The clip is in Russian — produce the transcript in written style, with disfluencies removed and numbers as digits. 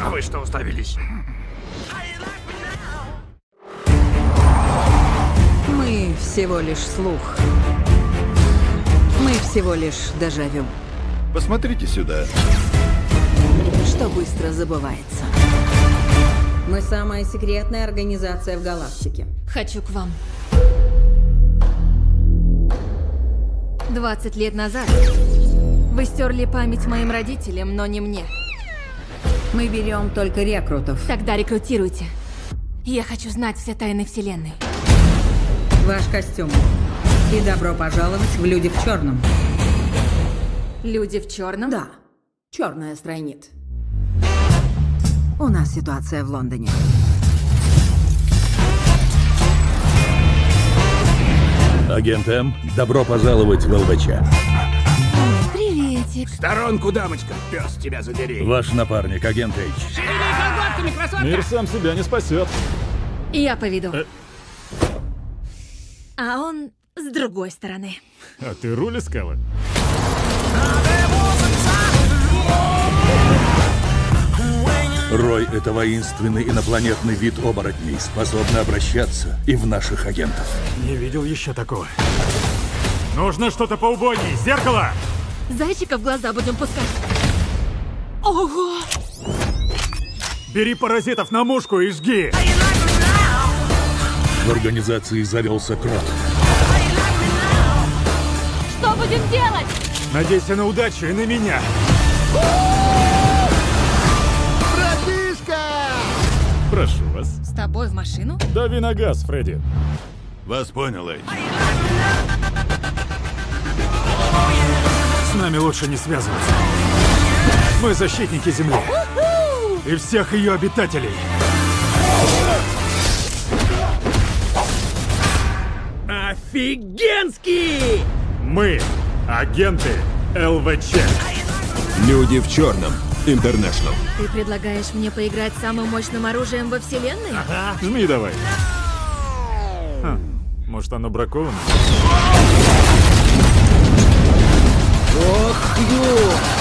А вы что уставились? Мы всего лишь слух. Мы всего лишь дежавю, Посмотрите сюда. что быстро забывается. Мы самая секретная организация в галактике. Хочу к вам. 20 лет назад вы стерли память моим родителям, но не мне. Мы берем только рекрутов. Тогда рекрутируйте. Я хочу знать все тайны Вселенной. Ваш костюм. И добро пожаловать в Люди в черном. Люди в черном? Да, черная стройнит. У нас ситуация в Лондоне. Агент М, добро пожаловать в ЛВЧ. Приветик. В сторонку, дамочка, пес тебя задери. Ваш напарник, агент H. Мир сам себя не спасет. Я поведу. А он с другой стороны. А ты руль искала? Рой — это воинственный инопланетный вид оборотней, способный обращаться и в наших агентов. Не видел еще такого. Нужно что-то поубойней. Зеркало! Зайчика в глаза будем пускать. Ого! Бери паразитов на мушку и жги! В организации завелся крот. Что будем делать? Надейся на удачу и на меня. Прошу вас. С тобой в машину? Дави на газ, Фредди. Вас понял, Эйч. С нами лучше не связываться. Мы защитники Земли. И всех ее обитателей. Офигенский! Мы агенты ЛВЧ. Люди в черном. Интернешнл. Ты предлагаешь мне поиграть самым мощным оружием во Вселенной? Жми давай. Может, оно браковано? Ох, ё!